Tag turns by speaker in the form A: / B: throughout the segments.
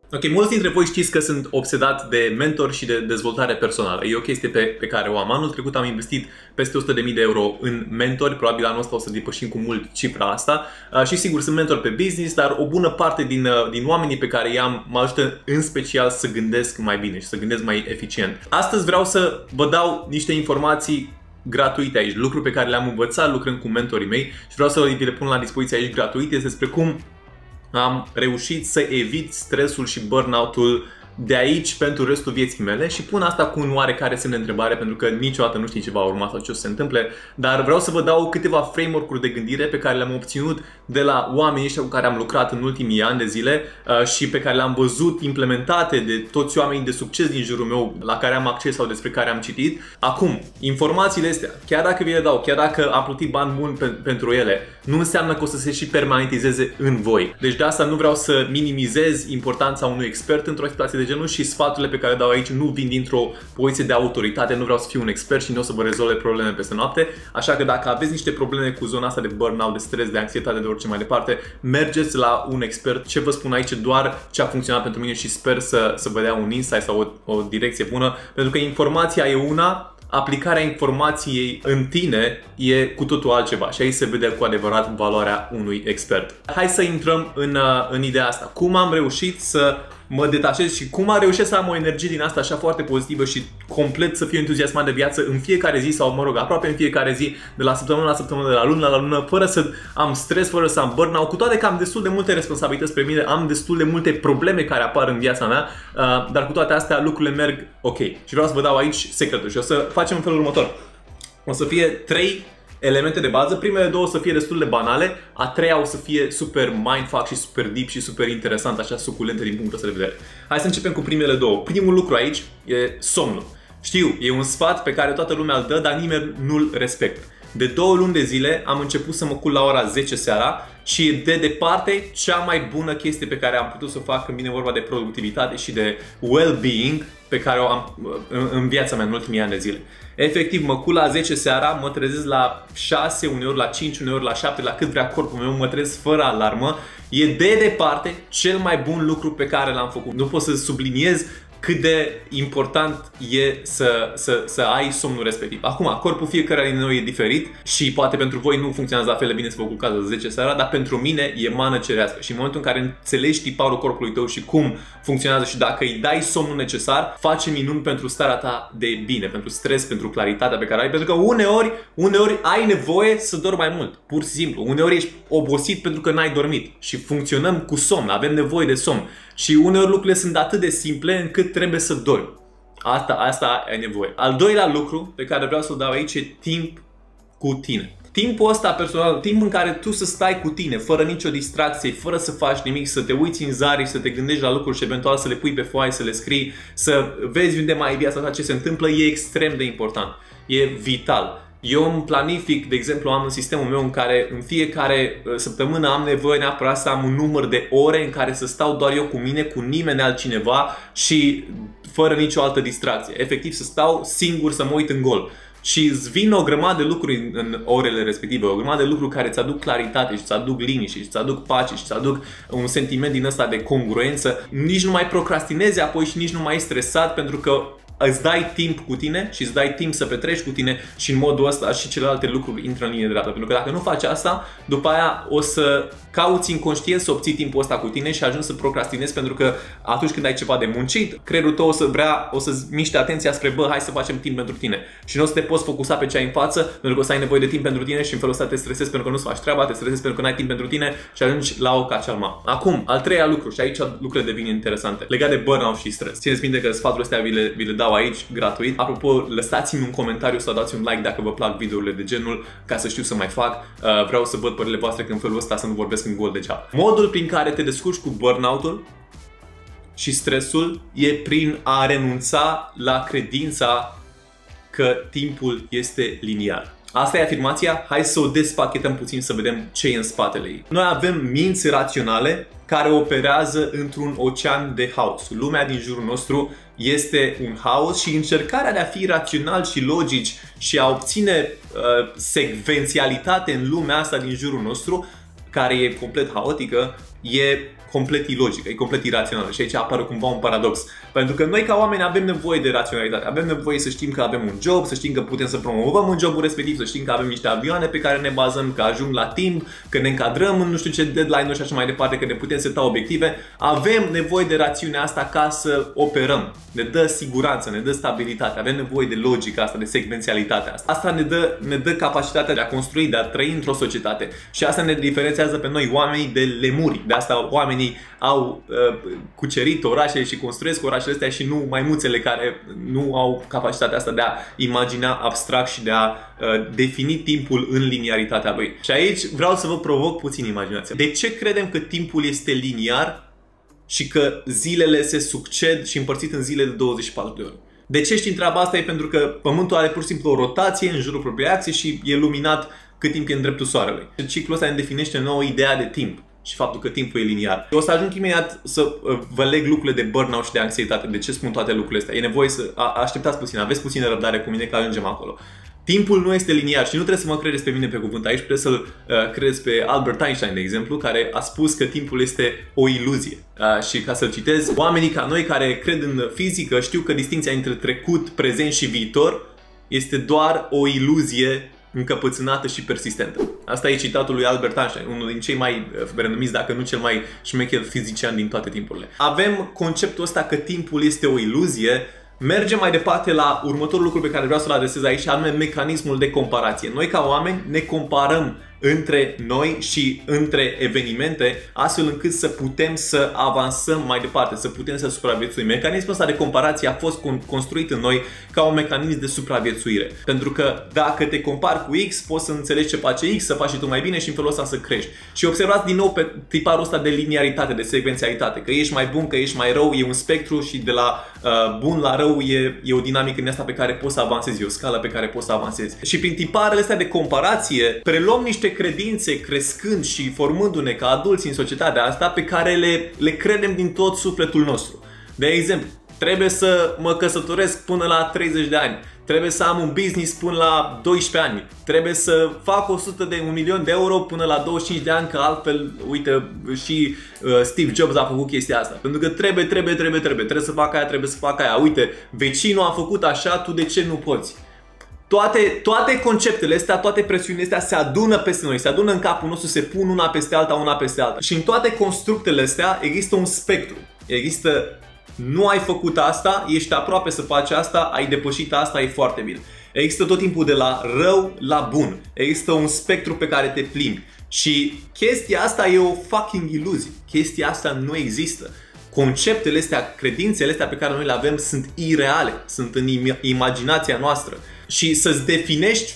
A: Ok, mulți dintre voi știți că sunt obsedat de mentor și de dezvoltare personală. E o chestie pe care o am. Anul trecut am investit peste 100.000 de euro în mentori. Probabil anul ăsta o să depășim cu mult cifra asta. Și sigur, sunt mentor pe business, dar o bună parte din oamenii pe care i-am mă ajută în special să gândesc mai bine și să gândesc mai eficient. Astăzi vreau să vă dau niște informații gratuite aici, lucruri pe care le-am învățat lucrând cu mentorii mei și vreau să vi le pun la dispoziție aici gratuite despre cum am reușit să evit stresul și burnout-ul de aici pentru restul vieții mele și pun asta cu un oarecare semn de întrebare pentru că niciodată nu știi ce va urma sau ce o să se întâmple, dar vreau să vă dau câteva framework-uri de gândire pe care le-am obținut de la oamenii ăștia cu care am lucrat în ultimii ani de zile și pe care le-am văzut implementate de toți oamenii de succes din jurul meu la care am acces sau despre care am citit. Acum, informațiile astea, chiar dacă vi le dau, chiar dacă am plătit bani buni pentru ele, nu înseamnă că o să se și permanentizeze în voi. Deci de asta nu vreau să minimizez importanța unui expert într-o situație de genul și sfaturile pe care le dau aici nu vin dintr-o poziție de autoritate, nu vreau să fiu un expert și nu o să vă rezolve probleme peste noapte. Așa că dacă aveți niște probleme cu zona asta de burnout, de stres, de anxietate, de orice mai departe, mergeți la un expert. Ce vă spun aici doar ce a funcționat pentru mine și sper să vă dea un insight sau o direcție bună, pentru că informația e una, aplicarea informației în tine e cu totul altceva și aici se vede cu adevărat valoarea unui expert. Hai să intrăm în ideea asta. Cum am reușit să mă detașez și cum am reușit să am o energie din asta așa foarte pozitivă și complet să fiu entuziasmat de viață în fiecare zi sau, mă rog, aproape în fiecare zi, de la săptămână la săptămână, de la lună la lună, fără să am stres, fără să am burnout, cu toate că am destul de multe responsabilități pe mine, am destul de multe probleme care apar în viața mea, dar cu toate astea lucrurile merg ok. Și vreau să vă dau aici secretul și o să facem în felul următor. O să fie 3 elemente de bază, primele 2 o să fie destul de banale, a 3-a o să fie super mindfuck și super deep și super interesant, așa suculente din punctul ăsta de vedere. Hai să începem cu primele 2. Primul lucru aici e somnul. Știu, e un sfat pe care toată lumea îl dă, dar nimeni nu-l respectă. De 2 luni de zile am început să mă culc la ora 10 seara și e de departe cea mai bună chestie pe care am putut să o fac când vine vorba de productivitate și de well-being pe care o am în viața mea în ultimii ani de zile. Efectiv, mă culc la 10 seara, mă trezesc la 6, uneori la 5, uneori la 7, la cât vrea corpul meu, mă trezesc fără alarmă. E de departe cel mai bun lucru pe care l-am făcut. Nu pot să subliniez cât de important e să ai somnul respectiv. Acum, corpul fiecare din noi e diferit și poate pentru voi nu funcționează la fel de bine să vă culcați la 10 seara, dar pentru mine e mană cerească. Și în momentul în care înțelegi tiparul corpului tău și cum funcționează și dacă îi dai somnul necesar, face minuni pentru starea ta de bine, pentru stres, pentru claritatea pe care ai, pentru că uneori ai nevoie să dormi mai mult, pur și simplu. Uneori ești obosit pentru că n-ai dormit și funcționăm cu somn, avem nevoie de somn. Și uneori lucrurile sunt atât de simple încât trebuie să dormi. Asta ai nevoie. Al doilea lucru pe care vreau să-l dau aici e timp cu tine. Timpul ăsta personal, timp în care tu să stai cu tine, fără nicio distracție, fără să faci nimic, să te uiți în zari, să te gândești la lucruri și eventual să le pui pe foaie, să le scrii, să vezi unde mai e viața ta, ce se întâmplă, e extrem de important. E vital. Eu îmi planific, de exemplu, am în sistemul meu în care în fiecare săptămână am nevoie neapărat să am un număr de ore în care să stau doar eu cu mine, cu nimeni altcineva și fără nicio altă distracție. Efectiv să stau singur să mă uit în gol. Și îți vin o grămadă de lucruri în orele respective, o grămadă de lucruri care îți aduc claritate și îți aduc liniște și îți aduc pace și îți aduc un sentiment din ăsta de congruență. Nici nu mai procrastinezi apoi și nici nu mai ești stresat pentru că îți dai timp cu tine și îți dai timp să petreci cu tine și în modul ăsta și celelalte lucruri intră în linie dreaptă. Pentru că dacă nu faci asta, după aia o să cauți inconștient să obții timpul ăsta cu tine și ajungi să procrastinezi pentru că atunci când ai ceva de muncit, creierul tău o să-ți miște atenția spre hai să facem timp pentru tine. Și nu o să te poți focusa pe ce ai în față pentru că o să ai nevoie de timp pentru tine și în felul ăsta te stresezi pentru că nu-ți faci treaba, te stresezi pentru că nu ai timp pentru tine și ajungi la o cacealma. Acum, al treilea lucru și aici lucrurile devin interesante, legat de burnout și stres. Țineți minte că sfaturile astea vi le dau aici gratuit. Apropo, lăsați-mi un comentariu sau dați un like dacă vă plac videourile de genul ca să știu să mai fac. Vreau să văd părerile voastre că în felul ăsta să nu vorbesc în gol degeaba. Modul prin care te descurci cu burnout-ul și stresul e prin a renunța la credința că timpul este liniar. Asta e afirmația, hai să o despachetăm puțin să vedem ce e în spatele ei. Noi avem minți raționale care operează într-un ocean de haos. Lumea din jurul nostru este un haos și încercarea de a fi rațional și logici și a obține secvențialitate în lumea asta din jurul nostru, care e complet haotică, e complet ilogică, e complet irațională și aici apare cumva un paradox. Pentru că noi ca oameni avem nevoie de raționalitate, avem nevoie să știm că avem un job, să știm că putem să promovăm un jobul respectiv, să știm că avem niște avioane pe care ne bazăm, că ajung la timp, că ne încadrăm în nu știu ce deadline-uri și așa mai departe, că ne putem seta obiective. Avem nevoie de rațiunea asta ca să operăm. Ne dă siguranță, ne dă stabilitate, avem nevoie de logica asta, de secvențialitatea asta. Asta ne dă capacitatea de a construi, de a trăi într-o societate. Și asta ne diferențiază pe noi, oamenii, de lemuri. De asta oamenii au cucerit orașele și construiesc orașele astea și nu maimuțele care nu au capacitatea asta de a imagina abstract și de a defini timpul în linearitatea lui. Și aici vreau să vă provoc puțin imaginația. De ce credem că timpul este liniar și că zilele se succed și împărțit în zile de 24 de ore? De ce știm treaba asta? E pentru că Pământul are pur și simplu o rotație în jurul propriei axe și e luminat cât timp e în dreptul soarelui. Ciclul ăsta ne definește nouă ideea de timp și faptul că timpul e liniar. Eu o să ajung imediat să vă leg lucrurile de burnout și de anxietate. De ce spun toate lucrurile astea? E nevoie să așteptați puțin, aveți puțină răbdare cu mine că ajungem acolo. Timpul nu este liniar și nu trebuie să mă credeți pe mine pe cuvânt aici, trebuie să-l credeți pe Albert Einstein, de exemplu, care a spus că timpul este o iluzie. Și ca să-l citez, oamenii ca noi care cred în fizică știu că distinția între trecut, prezent și viitor este doar o iluzie încăpățânată și persistentă. Asta e citatul lui Albert Einstein, unul din cei mai renumiți, dacă nu cel mai șmecher fizician din toate timpurile. Avem conceptul ăsta că timpul este o iluzie. Mergem mai departe la următorul lucru pe care vreau să-l adresez aici, anume mecanismul de comparație. Noi ca oameni ne comparăm între noi și între evenimente, astfel încât să putem să avansăm mai departe, să putem să supraviețuim. Mecanismul ăsta de comparație a fost construit în noi ca un mecanism de supraviețuire. Pentru că dacă te compari cu X, poți să înțelegi ce face X, să faci și tu mai bine și în felul ăsta să crești. Și observați din nou pe tiparul ăsta de linearitate, de secvențialitate, că ești mai bun, că ești mai rău, e un spectru și de la bun la rău e o dinamică din asta pe care poți să avansezi, e o scală pe care poți să avansezi. Și prin tiparele astea de comparație preluăm niște credințe crescând și formându-ne ca adulți în societatea asta pe care le credem din tot sufletul nostru. De exemplu, trebuie să mă căsătoresc până la 30 de ani, trebuie să am un business până la 12 ani, trebuie să fac 1.000.000 de euro până la 25 de ani, că altfel, uite, și Steve Jobs a făcut chestia asta. Pentru că trebuie să fac aia, trebuie să fac aia. Uite, vecinul a făcut așa, tu de ce nu poți? Toate conceptele astea, toate presiunile astea se adună peste noi, se adună în capul nostru, se pun una peste alta, Și în toate constructele astea există un spectru. Există, nu ai făcut asta, ești aproape să faci asta, ai depășit asta, e foarte bine. Există tot timpul de la rău la bun. Există un spectru pe care te plimbi. Și chestia asta e o fucking iluzie. Chestia asta nu există. Conceptele astea, credințele astea pe care noi le avem sunt ireale, sunt în imaginația noastră. Și să-ți definești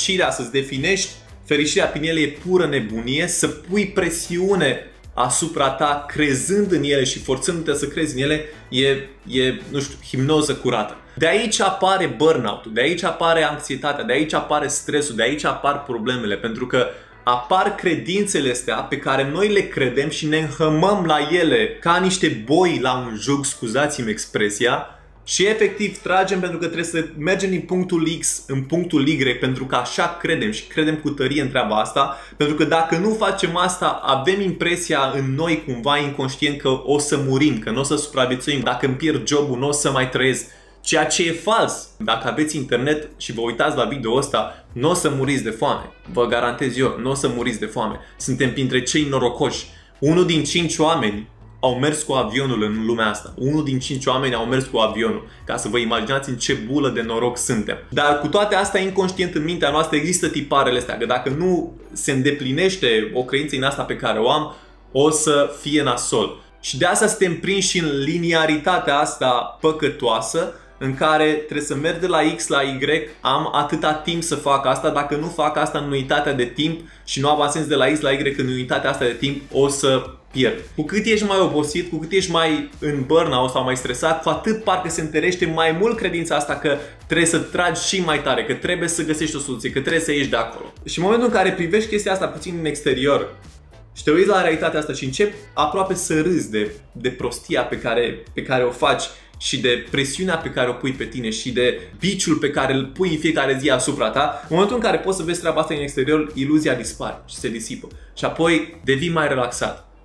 A: fericirea prin ele e pură nebunie, să pui presiune asupra ta crezând în ele și forțându-te să crezi în ele e, nu știu, hipnoză curată. De aici apare burnout-ul, de aici apare anxietatea, de aici apare stresul, de aici apar problemele, pentru că apar credințele astea pe care noi le credem și ne înhămăm la ele ca niște boi la un jug, scuzați-mi expresia, și efectiv tragem pentru că trebuie să mergem din punctul X în punctul Y, pentru că așa credem și credem cu tărie în treaba asta, pentru că dacă nu facem asta avem impresia în noi cumva inconștient că o să murim, că nu o să supraviețuim, dacă îmi pierd jobul nu o să mai trăiesc. Ceea ce e fals. Dacă aveți internet și vă uitați la video ăsta, nu o să muriți de foame. Vă garantez eu, nu o să muriți de foame. Suntem printre cei norocoși. 1 din 5 oameni au mers cu avionul în lumea asta. 1 din 5 oameni au mers cu avionul. Ca să vă imaginați în ce bulă de noroc suntem. Dar cu toate astea, inconștient în mintea noastră există tiparele astea. Că dacă nu se îndeplinește o credință în asta pe care o am, o să fie nasol. Și de asta suntem prinși în linearitatea asta păcătoasă, în care trebuie să merg de la X la Y, am atâta timp să fac asta, dacă nu fac asta în unitatea de timp și nu avansez de la X la Y în unitatea asta de timp, o să pierd. Cu cât ești mai obosit, cu cât ești mai în burnout sau mai stresat, cu atât parcă se întărește mai mult credința asta că trebuie să tragi și mai tare, că trebuie să găsești o soluție, că trebuie să ieși de acolo. Și în momentul în care privești chestia asta puțin în exterior și te uiți la realitatea asta și începi aproape să râzi de prostia pe care o faci și de presiunea pe care o pui pe tine și de biciul pe care îl pui în fiecare zi asupra ta, în momentul în care poți să vezi treaba asta în exterior, iluzia dispare și se disipă. Și apoi devii mai relaxat. În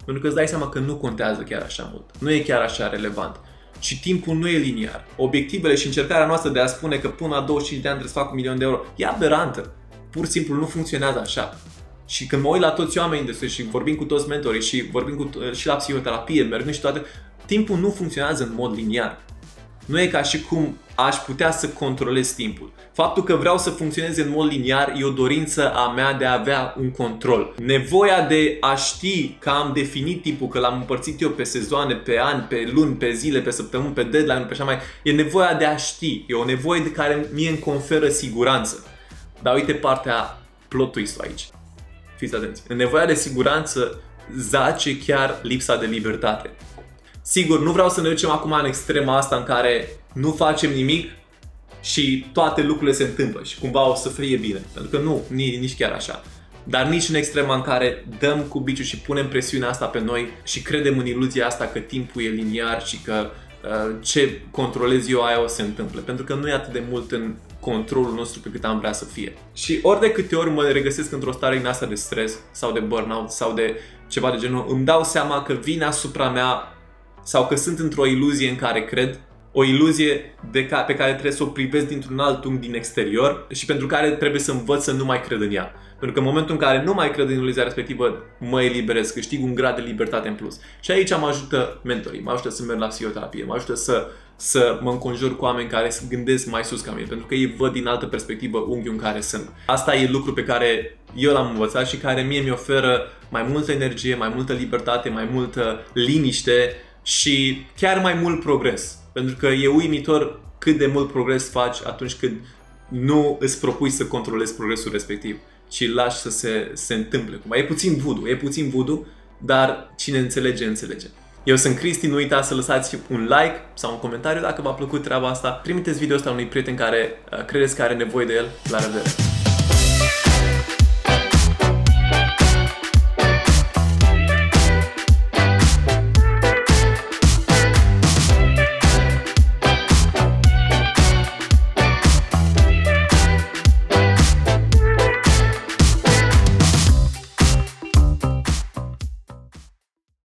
A: Pentru că îți dai seama că nu contează chiar așa mult. Nu e chiar așa relevant. Și timpul nu e liniar. Obiectivele și încercarea noastră de a spune că până la 25 de ani trebuie să fac 1 milion de euro e aberantă. Pur și simplu nu funcționează așa. Și când mă uit la toți oamenii de sus și vorbim cu toți mentorii și vorbim și la psihoterapie, mergând și toate, timpul nu funcționează în mod liniar. Nu e ca și cum aș putea să controlez timpul. Faptul că vreau să funcționeze în mod liniar e o dorință a mea de a avea un control. Nevoia de a ști că am definit timpul, că l-am împărțit eu pe sezoane, pe ani, pe luni, pe zile, pe săptămâni, pe deadline, pe așa mai. E nevoia de a ști. E o nevoie de care mie îmi conferă siguranță. Dar uite partea plot twist aici. Fiți atenți. În nevoia de siguranță zace chiar lipsa de libertate. Sigur, nu vreau să ne ducem acum în extrema asta în care nu facem nimic și toate lucrurile se întâmplă și cumva o să fie bine. Pentru că nu, nici chiar așa. Dar nici în extrema în care dăm cu biciul și punem presiunea asta pe noi și credem în iluzia asta că timpul e liniar și că ce controlez eu aia o să se întâmple. Pentru că nu e atât de mult în controlul nostru pe cât am vrea să fie. Și ori de câte ori mă regăsesc într-o stare din asta de stres sau de burnout sau de ceva de genul, îmi dau seama că vine asupra mea sau că sunt într-o iluzie în care cred, o iluzie pe care trebuie să o privesc dintr-un alt unghi din exterior și pentru care trebuie să învăț să nu mai cred în ea. Pentru că în momentul în care nu mai cred în iluzia respectivă, mă eliberez, câștig un grad de libertate în plus. Și aici mă ajută mentorii, mă ajută să merg la psihoterapie, mă ajută să mă înconjur cu oameni care să gândesc mai sus ca mine, pentru că ei văd din altă perspectivă unghiul în care sunt. Asta e lucru pe care eu l-am învățat și care mie mi oferă mai multă energie, mai multă libertate, mai multă liniște și chiar mai mult progres. Pentru că e uimitor cât de mult progres faci atunci când nu îți propui să controlezi progresul respectiv, ci îl lași să se întâmple. E puțin voodoo, dar cine înțelege, înțelege. Eu sunt Cristi, nu uitați să lăsați un like sau un comentariu dacă v-a plăcut treaba asta. Trimiteți video ăsta unui prieten care credeți că are nevoie de el. La revedere!